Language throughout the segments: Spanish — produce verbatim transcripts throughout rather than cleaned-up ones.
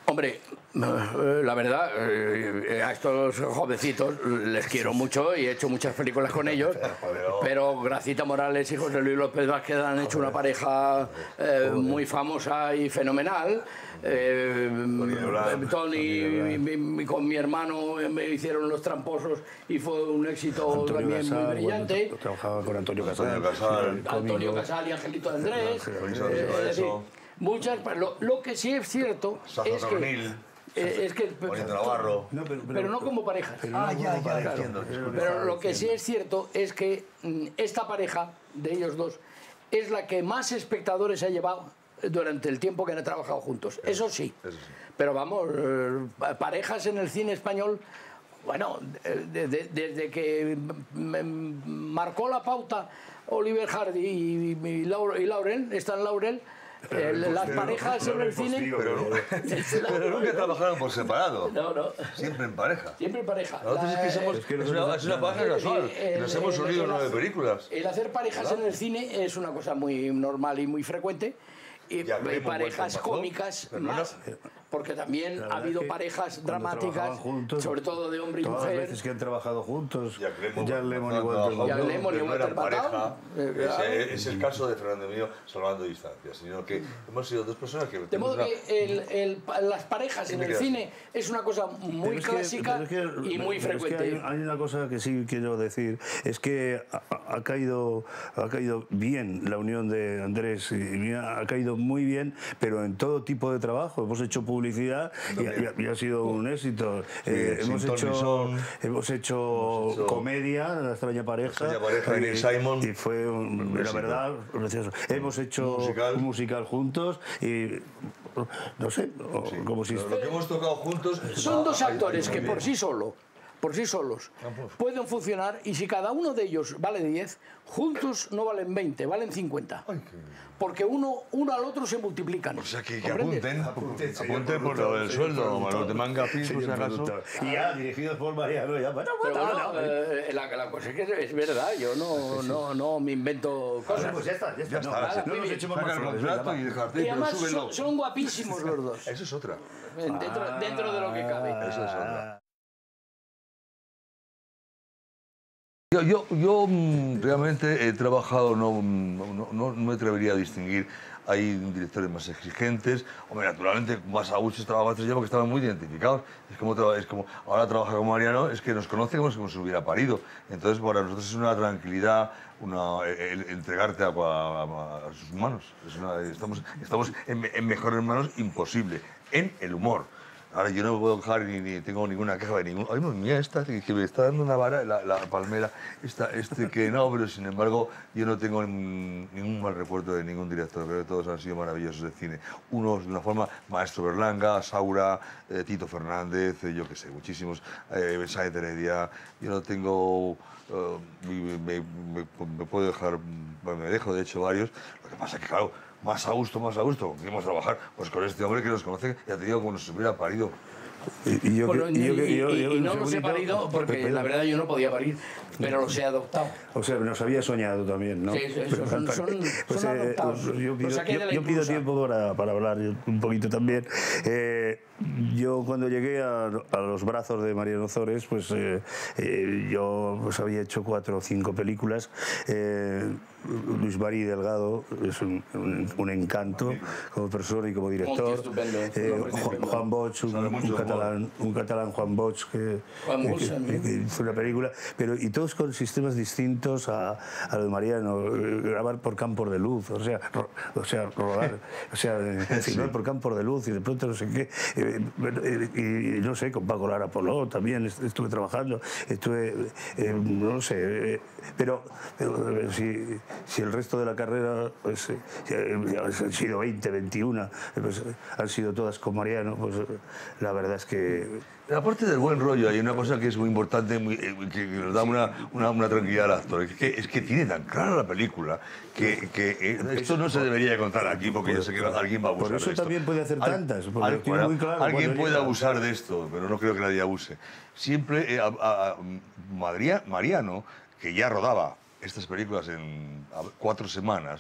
Hombre, la verdad, a estos jovencitos les quiero mucho y he hecho muchas películas con ellos, pero Gracita Morales y José Luis López Vázquez han hecho una pareja eh, muy famosa y fenomenal. Eh, Tony y mi, con mi hermano me hicieron Los Tramposos y fue un éxito Antonio también Casal, muy brillante. Bueno, trabajaba con Antonio Casal. Antonio Casal, Antonio Casal y Angelito Andrés. Eh, Muchas, lo, lo que sí es cierto Sazo es Tornil, que, eh, es que Bonito Navarro. No, pero, pero, pero no como parejas. Pero ah, no ya, como ya, pareja, claro. entiendo, Pero lo que sí es cierto es que mm, esta pareja de ellos dos es la que más espectadores ha llevado durante el tiempo que han trabajado juntos. Eso sí. Eso sí. Pero vamos, eh, parejas en el cine español. Bueno, de, de, desde que marcó la pauta Oliver Hardy y, y, y Laurel, Stan Laurel, eh, las parejas en el cine... Pero, pero nunca trabajaron por separado. No, no. Siempre en pareja. Siempre en pareja. Nosotros es que somos... Es, que es, una, es una pareja casual. El, nos hemos unido en nueve películas. El hacer parejas ¿verdad? En el cine es una cosa muy normal y muy frecuente. Y parejas cómicas más, porque también ha habido parejas dramáticas, juntos, sobre todo de hombre y mujer. Todas las veces que han trabajado juntos, Jack Lemmon y Walter Matthau. Ese es el caso de Fernando Mío, salvando distancias, sino que hemos sido dos personas que... De modo que el, el, las parejas en el cine es una cosa muy clásica que, que, y muy frecuente. Es que hay, hay una cosa que sí quiero decir, es que ha, ha, caído, ha caído bien la unión de Andrés y mía, ha caído muy bien, pero en todo tipo de trabajo. Hemos hecho publicidad y, y, y ha sido un éxito. Sí, eh, hemos, hecho, hemos, hecho, hemos hecho comedia, La extraña pareja, la extraña pareja y, Simon, y fue, un, un la verdad, precioso. Hemos hecho un musical, un musical juntos y no sé, sí, como si... Lo que hemos tocado juntos... Son dos actores que por sí solo por sí solos pueden funcionar y si cada uno de ellos vale diez, juntos no valen veinte, valen cincuenta. Ay, qué... Porque uno, uno al otro se multiplican. O sea, que, que apunten, apunten, apunten por lo del sueldo, Manuel de Manga Pis, por si acaso. Y ya, dirigidos por Mariano, ya, bueno, bueno, bueno, no, eh, la, la cosa es que es verdad, yo no, no, no me invento cosas. Pues ya está, ya está. Ya está, no, no, no nos echemos más flores. Y, dejarte, y además son, son guapísimos los dos. Eso es otra. Dentro, ah, dentro de lo que cabe. Eso es otra. Yo, yo, yo realmente he trabajado, no, no, no me atrevería a distinguir, hay directores más exigentes, hombre, naturalmente más a gusto trabajaba tres porque estaban muy identificados, es como, es como ahora trabaja con Mariano, es que nos conoce como si nos hubiera parido, entonces para nosotros es una tranquilidad, una, el, el entregarte a, a, a sus manos, es una, estamos, estamos en, en mejores manos imposible, en el humor. Ahora yo no puedo dejar ni, ni tengo ninguna queja de ningún... Ay, mira, esta que, que me está dando una vara, la, la palmera, esta, este que no, pero sin embargo yo no tengo ningún, ningún mal recuerdo de ningún director, creo que todos han sido maravillosos de cine. Unos de una forma, Maestro Berlanga, Saura, eh, Tito Fernández, eh, yo qué sé, muchísimos, eh, Sáenz de Heredia, yo no tengo... Uh, me, me, me, me puedo dejar, bueno, me dejo de hecho varios, lo que pasa es que claro, más a gusto, más a gusto, queremos trabajar pues con este hombre que nos conoce, ya te digo, como nos hubiera parido. Y, y, yo, bueno, y, yo, y, yo, y, yo, y no los he parido porque pero, la verdad yo no podía parir, pero los he adoptado. O sea, nos había soñado también, ¿no? Sí, sí, son, son, son, pues, son adoptados. Eh, yo pido, yo, yo pido tiempo para, para hablar un poquito también. Eh, yo cuando llegué a, a los brazos de Mariano Ozores, pues eh, eh, yo pues, había hecho cuatro o cinco películas. Eh, Luis Marí Delgado es un, un, un encanto como persona y como director. Eh, Juan, Juan Bosch, un, un, catalán, un catalán Juan Bosch que, Juan que, Bosch, que, que hizo una película, pero y todos con sistemas distintos a, a lo de Mariano, grabar por campos de luz, o sea, ro, o sea rodar, o sea, filmar sí. por campos de luz y de pronto no sé qué, eh, y, y no sé, con Paco Lara Poló también estuve trabajando, estuve, eh, no sé, eh, pero, pero si, si el resto de la carrera pues, eh, han sido veinte, veintiuno, pues, han sido todas con Mariano, pues la verdad es que... Aparte del buen rollo, hay una cosa que es muy importante, muy, que nos da una, una, una tranquilidad al actor, es que, es que tiene tan clara la película que, que esto no se debería contar aquí porque yo sé que alguien va a abusar de esto. Por eso también puede hacer tantas, porque Al, tiene muy claro. Alguien puede abusar de esto, pero no creo que nadie abuse. Siempre, eh, a, a, a Mariano, que ya rodaba estas películas en cuatro semanas,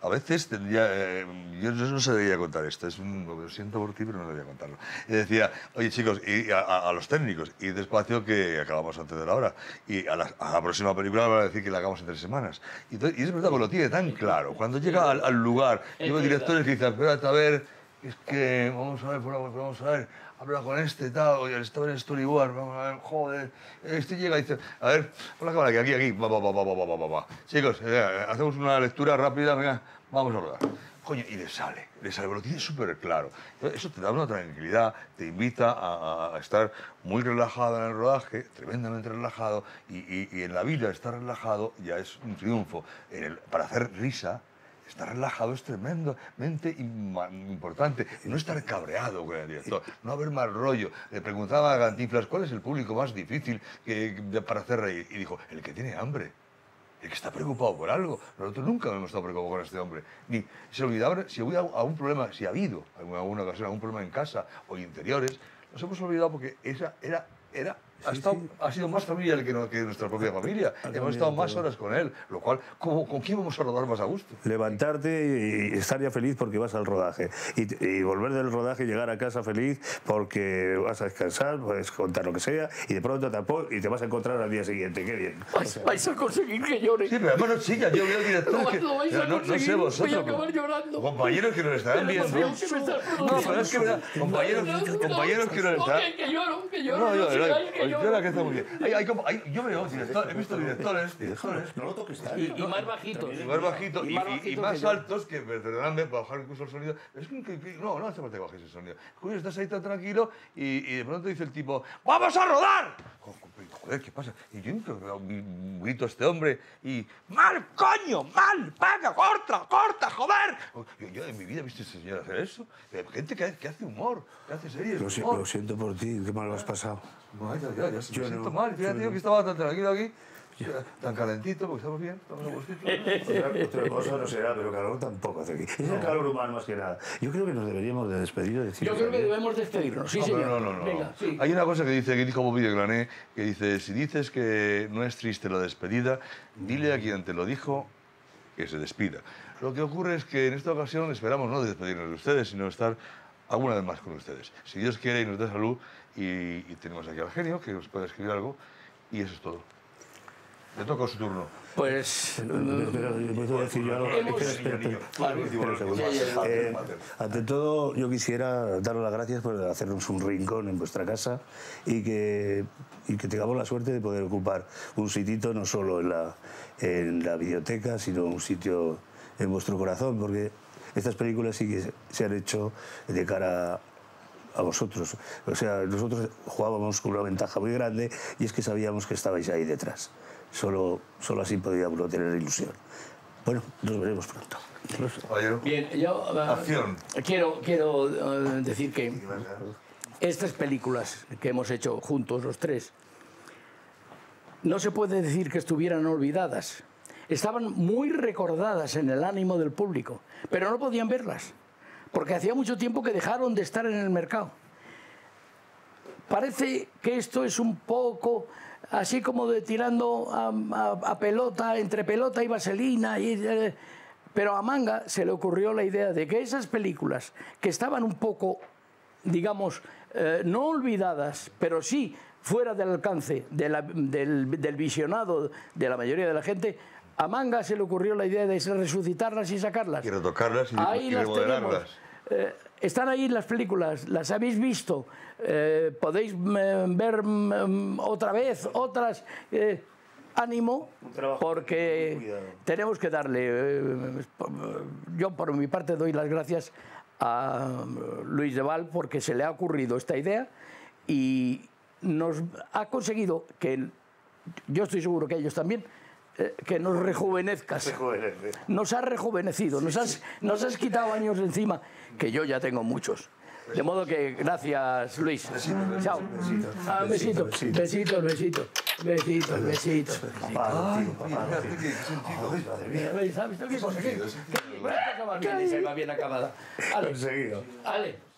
a veces tendría... Eh, yo no se debería contar esto, es un, lo siento por ti, pero no debería contarlo. Y decía, oye chicos, y a, a, a los técnicos, y despacio que acabamos antes de la hora. Y a la, a la próxima película van a decir que la hagamos en tres semanas. Y, entonces, y es verdad, porque lo tiene tan claro. Cuando llega al, al lugar, yo veo directores que dicen, espérate a ver, es que vamos a ver, vamos a ver, habla con este, tal, oye, estaba en el storyboard, vamos a ver, joder, este llega y dice, a ver, pon la cámara aquí, aquí, aquí, va, va, va, va, va, va, va, va. Chicos, eh, hacemos una lectura rápida, venga, vamos a rodar. Coño, y le sale, le sale, lo tiene súper claro. Eso te da una tranquilidad, te invita a, a estar muy relajado en el rodaje, tremendamente relajado, y, y, y en la vida estar relajado ya es un triunfo. En el, para hacer risa, estar relajado es tremendamente importante. No estar cabreado con el director, no haber mal rollo. Le preguntaba a Cantinflas, ¿cuál es el público más difícil que, para hacer reír? Y dijo, el que tiene hambre. El que está preocupado por algo. Nosotros nunca hemos estado preocupados con este hombre. Ni se olvidaba, si hubiera a un problema, si ha habido en alguna ocasión algún problema en casa o interiores, nos hemos olvidado porque esa era... era Ha, estado, sí, sí. ha sido más familia que, no, que nuestra propia familia. Hemos estado más horas con él, lo cual, ¿cómo, ¿con quién vamos a rodar más a gusto? Levantarte y estar ya feliz porque vas al rodaje. Y, y volver del rodaje y llegar a casa feliz porque vas a descansar, puedes contar lo que sea, y de pronto te, y te vas a encontrar al día siguiente. Qué bien. Vais, o sea, vais a conseguir que llore. Sí, pero además no chicas, yo veo al director que... Lo vais a no, no sé vosotros. Voy a acabar llorando. Compañeros que nos estarán viendo. No, pero es que verdad, compañeros, compañeros que nos están... Que lloro, que lloro. No, yo, yo, yo, que está muy bien. Hay, hay como, hay, yo veo director, he visto directores, directores no lo toques tanto. Y, y más bajitos. Y más bajitos y, y, más, y, y más altos que, perdonadme, para bajar incluso el sonido. Es que, que no, no hace falta que bajes el sonido. Coño, estás ahí tan tranquilo y, y de pronto dice el tipo, ¡vamos a rodar! Joder, ¿qué pasa? Y yo grito a este hombre y, ¡mal, coño, mal! ¡Paga, corta, corta, joder! Yo, yo en mi vida he visto a ese señor hacer eso. Gente que, que hace humor, que hace series. Lo, si, lo siento por ti, qué mal lo has pasado. No, ya, ya, ya, yo me siento no, mal. Fíjate, yo no. que estaba tan tranquilo aquí, tan calentito, porque estamos bien, estamos a gustito. Otra, otra cosa no será, pero calor tampoco hace aquí. Es el calor humano más que nada. Yo creo que nos deberíamos de despedir. De Yo creo que debemos despedirnos, sí, no, señor. No, no, no. Venga, sí. Hay una cosa que dice, que dijo Bobby de Glané, que dice, si dices que no es triste la despedida, dile a quien te lo dijo que se despida. Lo que ocurre es que en esta ocasión esperamos no despedirnos de ustedes, sino estar alguna vez más con ustedes. Si Dios quiere y nos da salud, y, y tenemos aquí al genio, que nos puede escribir algo, y eso es todo. Le toca su turno. Pues... ¿Puedo decir yo algo? Ante todo, yo quisiera daros las gracias por hacernos un rincón en vuestra casa y que, y que tengamos la suerte de poder ocupar un sitito no solo en la, en la biblioteca, sino un sitio en vuestro corazón, porque estas películas sí que se han hecho de cara a a vosotros. O sea, nosotros jugábamos con una ventaja muy grande y es que sabíamos que estabais ahí detrás. Solo, solo así podíamos tener ilusión. Bueno, nos veremos pronto. Bien, yo uh, Acción. quiero, quiero uh, decir que estas películas que hemos hecho juntos los tres no se puede decir que estuvieran olvidadas. Estaban muy recordadas en el ánimo del público, pero no podían verlas, porque hacía mucho tiempo que dejaron de estar en el mercado. Parece que esto es un poco así como de tirando a, a, a pelota, entre pelota y vaselina, y, eh, pero a Manga se le ocurrió la idea de que esas películas que estaban un poco, digamos, eh, no olvidadas, pero sí fuera del alcance de la, del, del visionado de la mayoría de la gente, a Manga se le ocurrió la idea de resucitarlas y sacarlas. Y retocarlas y, ahí y las remodelarlas. Eh, están ahí las películas, las habéis visto, eh, podéis eh, ver mm, otra vez, otras. Eh, ánimo, porque tenemos que darle. Eh, yo por mi parte doy las gracias a Luis de Val porque se le ha ocurrido esta idea y nos ha conseguido que, yo estoy seguro que ellos también, eh, que nos rejuvenezcas. Nos has rejuvenecido, nos has, nos has quitado años de encima, que yo ya tengo muchos. De modo que gracias, Luis. Besito, chao. Besito. Ah, besito, besito, besito, besito, besito. Ay, mira, qué sentido. ¿Sabes qué cosa? ¿Qué cosa va bien acabada? Ale. Conseguido. Ale.